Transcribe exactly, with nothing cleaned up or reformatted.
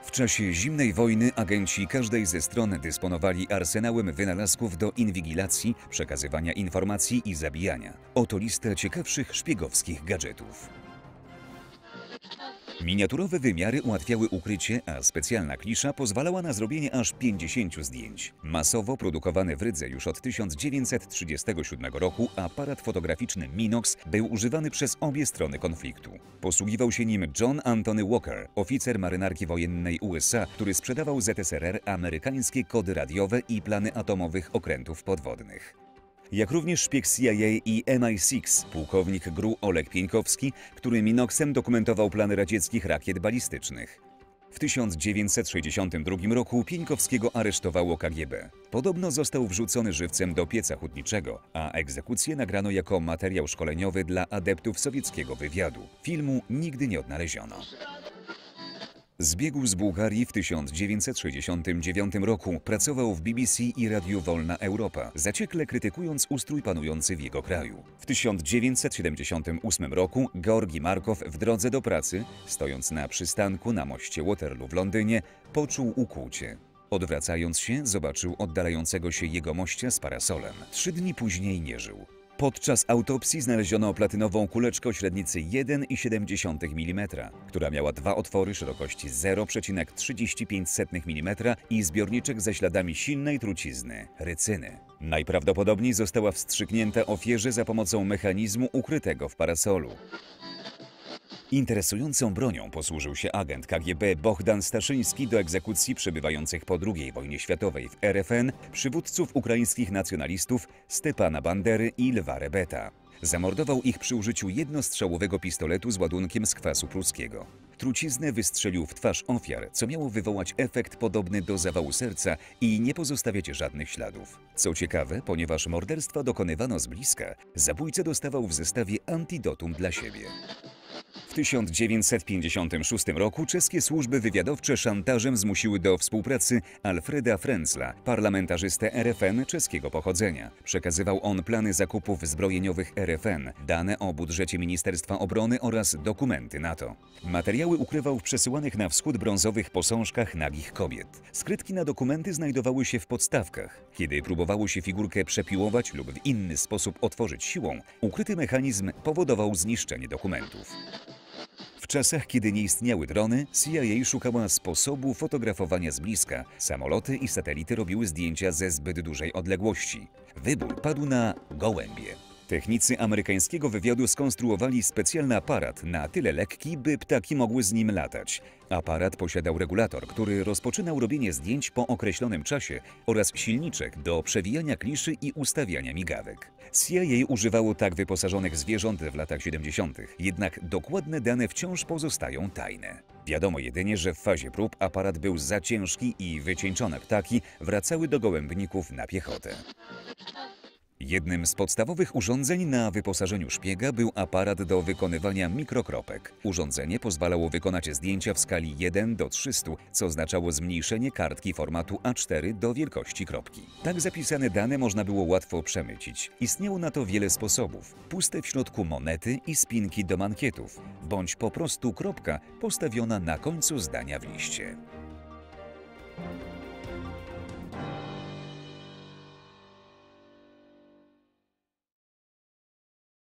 W czasie zimnej wojny agenci każdej ze stron dysponowali arsenałem wynalazków do inwigilacji, przekazywania informacji i zabijania. Oto lista ciekawszych szpiegowskich gadżetów. Miniaturowe wymiary ułatwiały ukrycie, a specjalna klisza pozwalała na zrobienie aż pięćdziesięciu zdjęć. Masowo produkowany w Rydze już od tysiąc dziewięćset trzydziestego siódmego roku aparat fotograficzny Minox był używany przez obie strony konfliktu. Posługiwał się nim John Anthony Walker, oficer marynarki wojennej U S A, który sprzedawał Z S R R amerykańskie kody radiowe i plany atomowych okrętów podwodnych. Jak również szpieg C I A i M I sześć, pułkownik G R U Oleg Pieńkowski, który Minoxem dokumentował plany radzieckich rakiet balistycznych. W tysiąc dziewięćset sześćdziesiątym drugim roku Pieńkowskiego aresztowało K G B. Podobno został wrzucony żywcem do pieca hutniczego, a egzekucję nagrano jako materiał szkoleniowy dla adeptów sowieckiego wywiadu. Filmu nigdy nie odnaleziono. Zbiegł z Bułgarii w tysiąc dziewięćset sześćdziesiątym dziewiątym roku, pracował w B B C i Radiu Wolna Europa, zaciekle krytykując ustrój panujący w jego kraju. W tysiąc dziewięćset siedemdziesiątym ósmym roku Georgi Markow w drodze do pracy, stojąc na przystanku na moście Waterloo w Londynie, poczuł ukłucie. Odwracając się, zobaczył oddalającego się jegomościa z parasolem. Trzy dni później nie żył. Podczas autopsji znaleziono platynową kuleczkę o średnicy jeden i siedem dziesiątych milimetra, która miała dwa otwory szerokości zero przecinek trzydzieści pięć milimetra i zbiorniczek ze śladami silnej trucizny – rycyny. Najprawdopodobniej została wstrzyknięta ofierze za pomocą mechanizmu ukrytego w parasolu. Interesującą bronią posłużył się agent K G B Bohdan Staszyński do egzekucji przebywających po drugiej wojnie światowej w R F N przywódców ukraińskich nacjonalistów Stepana Bandery i Lwa Rebeta. Zamordował ich przy użyciu jednostrzałowego pistoletu z ładunkiem z kwasu pruskiego. Truciznę wystrzelił w twarz ofiar, co miało wywołać efekt podobny do zawału serca i nie pozostawiać żadnych śladów. Co ciekawe, ponieważ morderstwa dokonywano z bliska, zabójca dostawał w zestawie antidotum dla siebie. W tysiąc dziewięćset pięćdziesiątym szóstym roku czeskie służby wywiadowcze szantażem zmusiły do współpracy Alfreda Frenzla, parlamentarzystę R F N czeskiego pochodzenia. Przekazywał on plany zakupów zbrojeniowych R F N, dane o budżecie Ministerstwa Obrony oraz dokumenty NATO. Materiały ukrywał w przesyłanych na wschód brązowych posążkach nagich kobiet. Skrytki na dokumenty znajdowały się w podstawkach. Kiedy próbowało się figurkę przepiłować lub w inny sposób otworzyć siłą, ukryty mechanizm powodował zniszczenie dokumentów. W czasach, kiedy nie istniały drony, C I A szukała sposobu fotografowania z bliska. Samoloty i satelity robiły zdjęcia ze zbyt dużej odległości. Wybór padł na gołębie. Technicy amerykańskiego wywiadu skonstruowali specjalny aparat na tyle lekki, by ptaki mogły z nim latać. Aparat posiadał regulator, który rozpoczynał robienie zdjęć po określonym czasie oraz silniczek do przewijania kliszy i ustawiania migawek. C I A używało tak wyposażonych zwierząt w latach siedemdziesiątych, jednak dokładne dane wciąż pozostają tajne. Wiadomo jedynie, że w fazie prób aparat był za ciężki i wycieńczone ptaki wracały do gołębników na piechotę. Jednym z podstawowych urządzeń na wyposażeniu szpiega był aparat do wykonywania mikrokropek. Urządzenie pozwalało wykonać zdjęcia w skali jeden do trzystu, co oznaczało zmniejszenie kartki formatu A cztery do wielkości kropki. Tak zapisane dane można było łatwo przemycić. Istniało na to wiele sposobów. Puste w środku monety i spinki do mankietów, bądź po prostu kropka postawiona na końcu zdania w liście.